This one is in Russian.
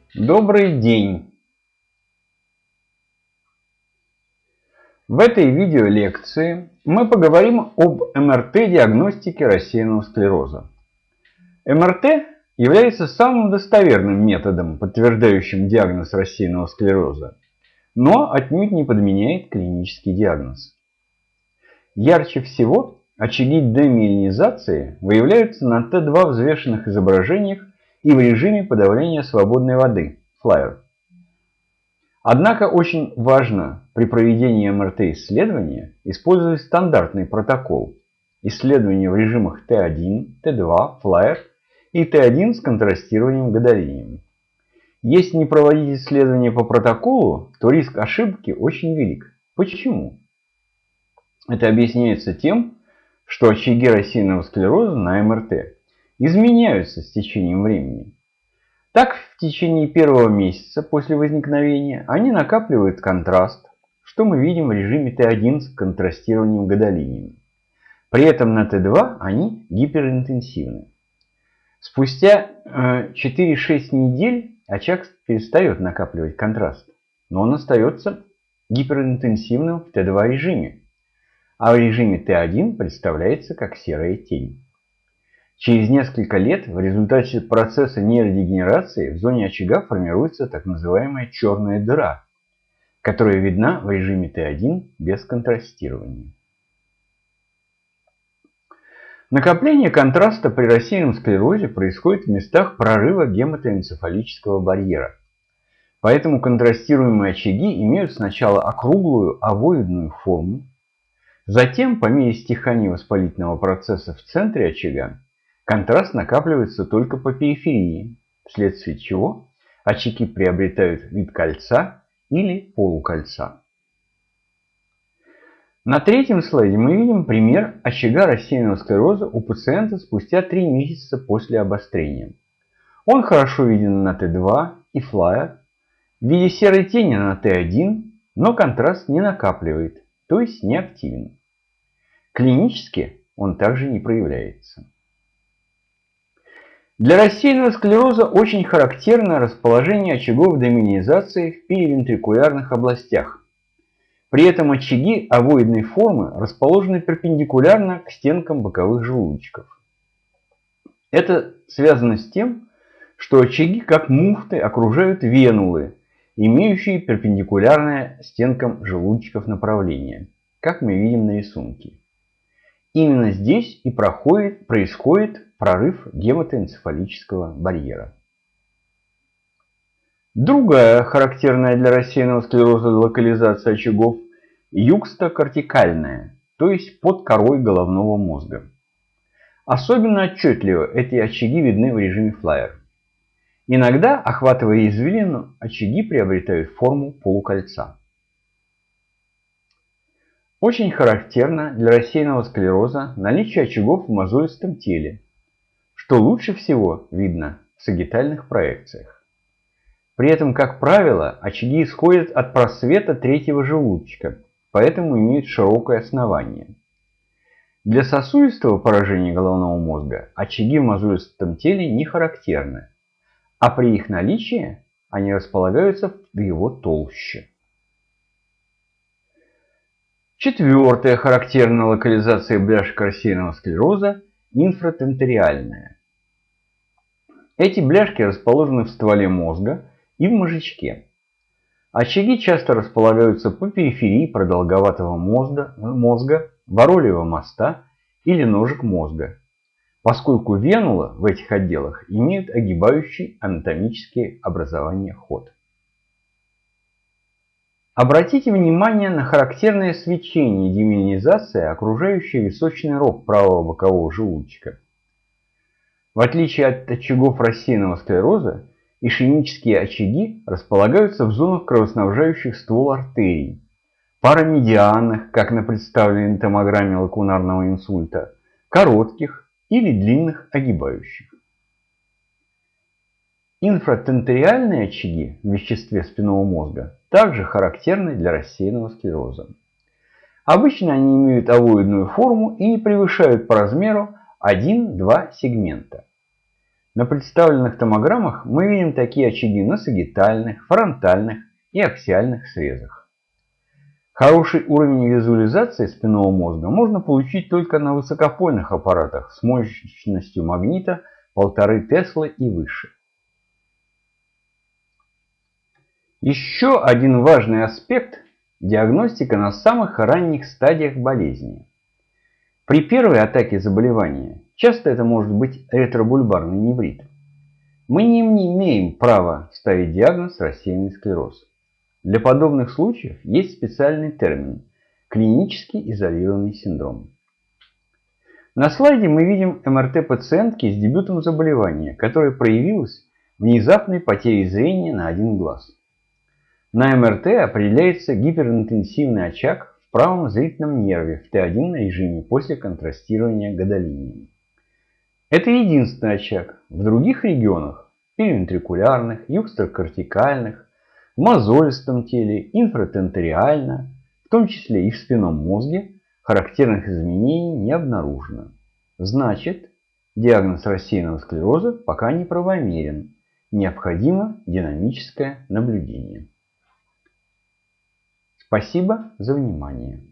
Добрый день! В этой видеолекции мы поговорим об МРТ-диагностике рассеянного склероза. МРТ является самым достоверным методом, подтверждающим диагноз рассеянного склероза, но отнюдь не подменяет клинический диагноз. Ярче всего очаги демиелинизации выявляются на Т2 взвешенных изображениях и в режиме подавления свободной воды (FLIR). Однако очень важно при проведении МРТ-исследования использовать стандартный протокол исследования в режимах Т1, Т2, FLIR и Т1 с контрастированием гадолинием. Если не проводить исследования по протоколу, то риск ошибки очень велик. Почему? Это объясняется тем, что очаги рассеянного склероза на МРТ изменяются с течением времени. Так, в течение первого месяца после возникновения они накапливают контраст, что мы видим в режиме Т1 с контрастированием гадолинием. При этом на Т2 они гиперинтенсивны. Спустя 4-6 недель очаг перестает накапливать контраст, но он остается гиперинтенсивным в Т2 режиме, а в режиме Т1 представляется как серая тень. Через несколько лет в результате процесса нейродегенерации в зоне очага формируется так называемая черная дыра, которая видна в режиме Т1 без контрастирования. Накопление контраста при рассеянном склерозе происходит в местах прорыва гематоэнцефалического барьера. Поэтому контрастируемые очаги имеют сначала округлую овоидную форму, затем, по мере стихания воспалительного процесса в центре очага, контраст накапливается только по периферии, вследствие чего очаги приобретают вид кольца или полукольца. На третьем слайде мы видим пример очага рассеянного склероза у пациента спустя 3 месяца после обострения. Он хорошо виден на Т2 и FLIR, в виде серой тени на Т1, но контраст не накапливает, то есть не активен. Клинически он также не проявляется. Для рассеянного склероза очень характерно расположение очагов демиелинизации в перивентрикулярных областях. При этом очаги овоидной формы расположены перпендикулярно к стенкам боковых желудочков. Это связано с тем, что очаги, как муфты, окружают венулы, имеющие перпендикулярное стенкам желудочков направление, как мы видим на рисунке. Именно здесь и происходит прорыв гематоэнцефалического барьера. Другая характерная для рассеянного склероза локализация очагов – юкстокортикальная, то есть под корой головного мозга. Особенно отчетливо эти очаги видны в режиме FLIR. Иногда, охватывая извилину, очаги приобретают форму полукольца. Очень характерно для рассеянного склероза наличие очагов в мозолистом теле, что лучше всего видно в сагитальных проекциях. При этом, как правило, очаги исходят от просвета третьего желудочка, поэтому имеют широкое основание. Для сосудистого поражения головного мозга очаги в мозолистом теле не характерны, а при их наличии они располагаются в его толще. Четвертая характерная локализация бляшек рассеянного склероза – инфратенториальная. Эти бляшки расположены в стволе мозга и в мозжечке. Очаги часто располагаются по периферии продолговатого мозга, воролевого моста или ножек мозга, поскольку венулы в этих отделах имеют огибающий анатомические образования ход. Обратите внимание на характерное свечение демиелинизации, окружающее височный рог правого бокового желудочка. В отличие от очагов рассеянного склероза, ишемические очаги располагаются в зонах кровоснабжающих ствол артерий, парамедианных, как на представленной томограмме лакунарного инсульта, коротких или длинных огибающих. Инфратенториальные очаги в веществе спинного мозга также характерны для рассеянного склероза. Обычно они имеют овоидную форму и не превышают по размеру 1-2 сегмента. На представленных томограммах мы видим такие очаги на сагитальных, фронтальных и аксиальных срезах. Хороший уровень визуализации спинного мозга можно получить только на высокопольных аппаратах с мощностью магнита 1,5 Теслы и выше. Еще один важный аспект – диагностика на самых ранних стадиях болезни. При первой атаке заболевания, часто это может быть ретробульбарный неврит, мы не имеем права ставить диагноз рассеянный склероз. Для подобных случаев есть специальный термин – клинически изолированный синдром. На слайде мы видим МРТ пациентки с дебютом заболевания, которое проявилось внезапной потерей зрения на один глаз. На МРТ определяется гиперинтенсивный очаг в правом зрительном нерве в Т1 режиме после контрастирования гадолинием. Это единственный очаг. В других регионах – перивентрикулярных, юкстрокортикальных, в мозолистом теле, инфратенториально, в том числе и в спинном мозге, характерных изменений не обнаружено. Значит, диагноз рассеянного склероза пока не правомерен. Необходимо динамическое наблюдение. Спасибо за внимание.